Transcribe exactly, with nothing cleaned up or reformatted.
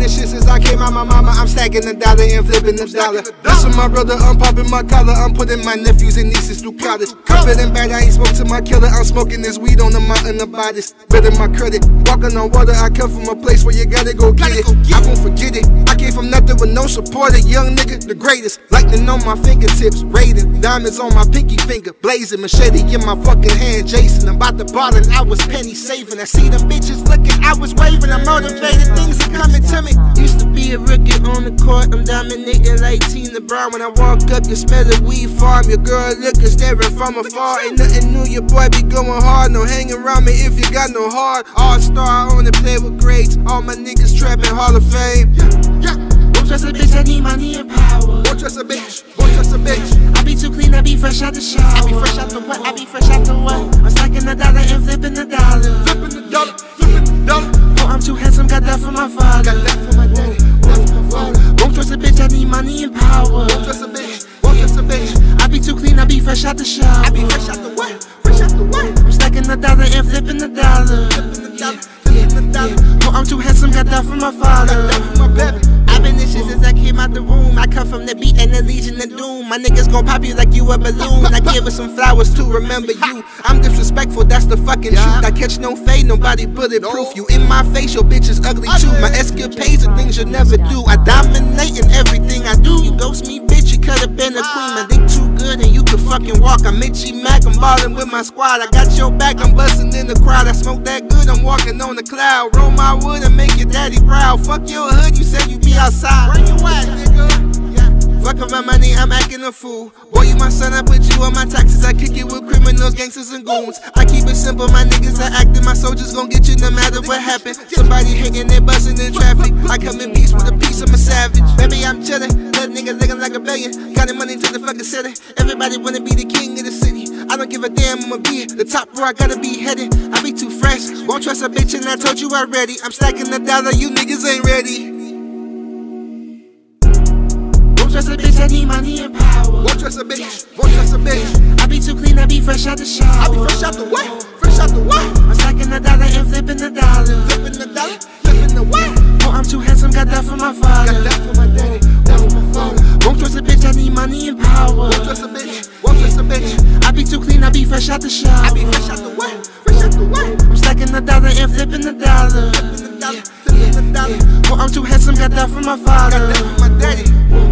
this shit since I came out my mama. I'm stacking the dollar and flipping the dollar. Blessing my brother, I'm popping my collar. I'm putting my nephews and nieces through college. I'm feeling bad, I ain't spoke to my killer. I'm smoking this weed on the mountain of bodies. Building my credit, walking on water. I come from a place where you gotta go get it. I won't forget it. I came from nothing with no support. A young nigga, the greatest. Lightning on my fingertips, raiding. Diamonds on my pinky finger, blazing. Machete in my fucking hand, Jason. I'm about to ball and I was penny saving. I see them bitches looking, I was waving. I'm motivated, things are coming to me. Used to be a rookie on the court, I'm dominating like Tina Brown. When I walk up, you smell the weed farm. Your girl looking, staring from afar. Ain't nothing new, your boy be going hard. No hanging around me if you got no heart. All-star, I wanna play with greats. All my niggas trapping Hall of Fame. Yeah, yeah. Won't trust a bitch, I need money and power. Won't trust a bitch, won't trust a bitch. I be too clean, I be fresh out the shower. I be fresh out the what? I be fresh out the what? I'm stacking the dollar and flipping the dollar. Flipping the dollar, flipping the dollar. Oh, I'm too handsome, got that from my father. Got that from my daddy, that from my father. Won't trust a bitch, I need money and power. Won't trust a bitch, won't trust a bitch. I be too clean, I be fresh out the shower. I be fresh out the what? Fresh out the what? I'm stacking the dollar and flipping the dollar. Flipping the dollar, flipping the dollar. Oh, I'm too handsome, got that from my father. Got that from my baby. I've been this shit since I came out the room. I come from the beat and the Legion of Doom. My niggas gon' pop you like you a balloon. I give her some flowers to remember you. I'm disrespectful, that's the fucking truth. I catch no fade, nobody bulletproof. You in my face, your bitch is ugly too. My escapades are things you'll never do. I dominate in everything I do. You ghost me, bitch, you could've been a queen. My dick too good and you can fucking walk. I'm Mitchie Mac, I'm ballin' with my squad. I got your back, I'm bustin' in the crowd. I smoke that good, I'm walking on the cloud. Roll my wood and make your daddy proud. Fuck your hood, you said you be outside. Where you at, nigga? Yeah. Fuck up my money, I'm acting a fool. Boy, you my son, I put you on my taxes. I kick it with criminals, gangsters, and goons. I keep it simple, my niggas are acting. My soldiers gon' get you no matter what happen. Somebody hating, they bustin' in traffic. I come in peace with a piece, I'm a savage. Baby, I'm chillin', little niggas looking like a billion. Counting money to the fucking city. Everybody wanna be the king of the city. I don't give a damn, I'ma be the top where I gotta be headed. I be too fresh, won't trust a bitch, and I told you already. I'm stacking the dollar, you niggas ain't ready. Won't trust a bitch, I need money and power. Won't trust a bitch, won't trust a bitch. I be too clean, I be fresh out the shower. I be fresh out the what? Fresh out the what? I'm stacking the dollar and flipping the dollar. Flipping the dollar, flipping the what? Oh, I'm too handsome, got that from my father. Got that from my daddy, that from my father. Won't trust a bitch, I need money and power. Won't trust a bitch, won't trust a bitch. I be too clean, I be fresh out the shower. I be fresh out the what? Fresh out the what? I'm stacking the dollar and flipping the dollar. Flipping the dollar, flipping the dollar. Oh, I'm too handsome, got that from my father. Got that from my daddy.